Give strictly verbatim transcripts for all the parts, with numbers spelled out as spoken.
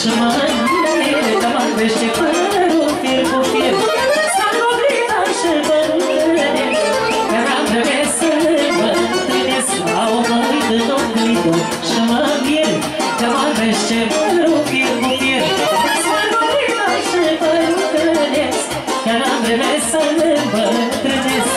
și mă mire că mă vește părul fir cu fir. S-a oblida și bătrâne, că n-am vreme să-l bătrânesc. Au mă uit în oglindă și mă mire că mă vește părul fir cu fir. S-a oblida și bătrânesc, că n-am vreme să-l bătrânesc.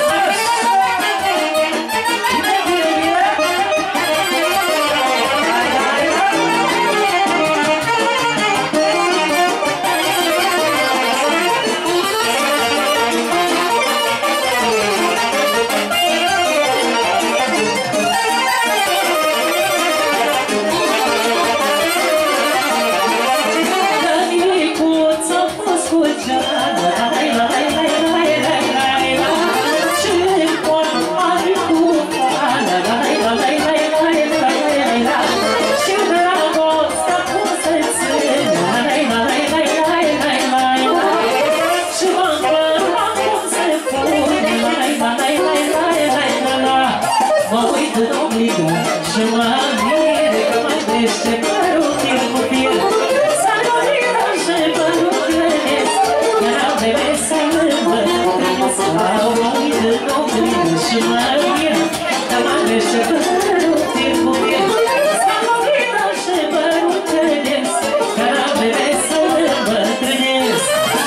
Și mă mire că mă vește părul fir cu fir. S-a oblida și bătrânesc, că n-am vreme să-l bătrânesc. Au mă uit în oglindă și mă mire că mă vește părul fir cu fir. S-a oblida și bătrânesc, că n-am vreme să-l bătrânesc.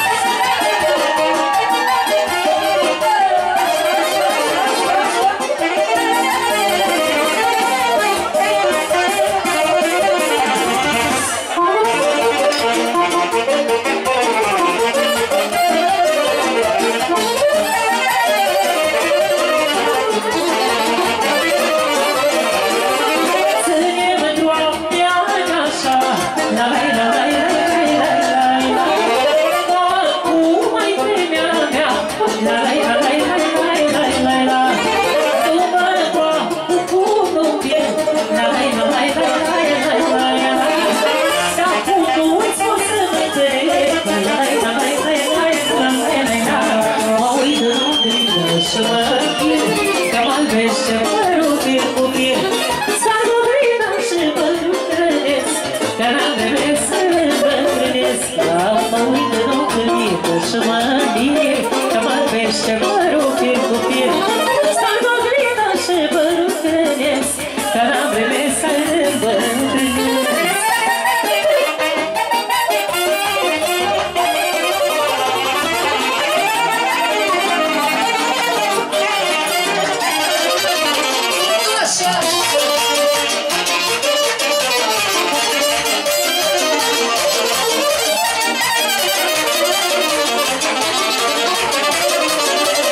Și mă mire că mă vește părul fir cu fir. S-a oblida și bătrânesc, că n-am vreme să-l bătrânesc. Așa!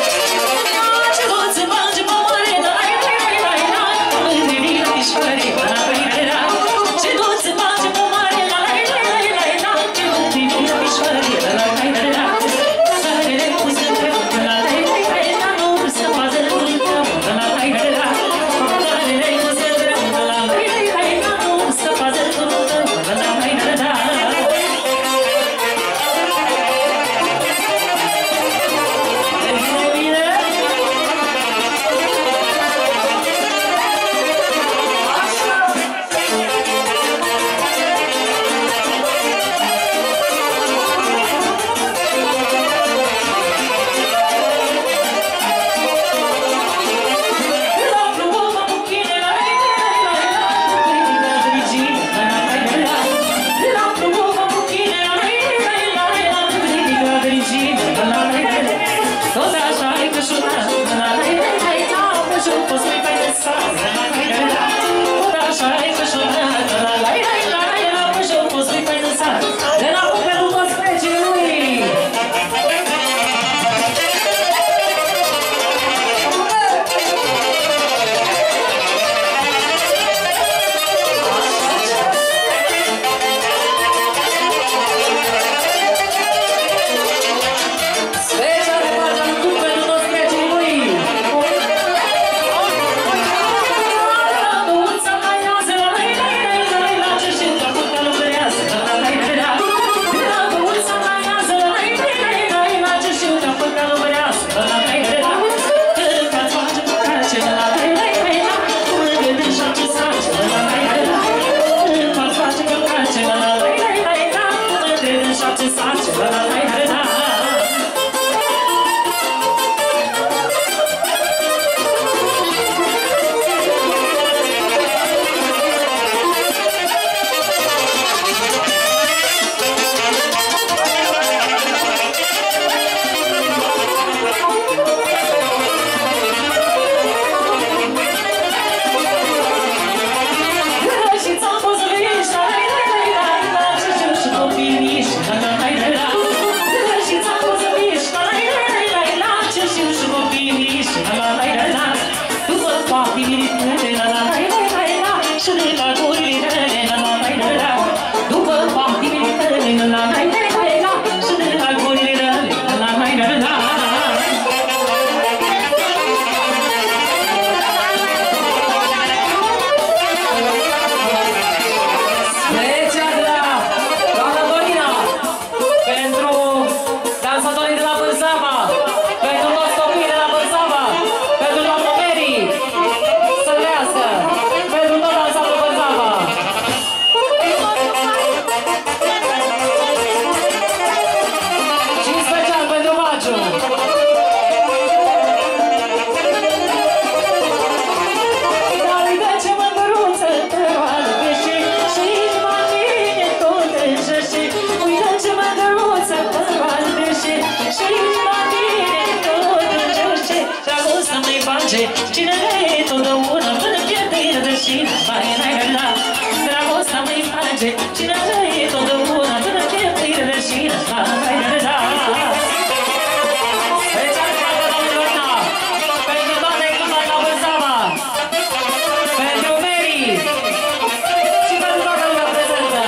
face cine e totdeauna până pierde rădășina. Mai la la, dragostea mai face cine e totdeauna până pierde rădășina. Mai la la. Special pentru doamna Lorna, pentru doamna Ecuna la Vârzava, pentru Mary și pentru toată lumea prezentă.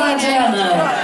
Geana!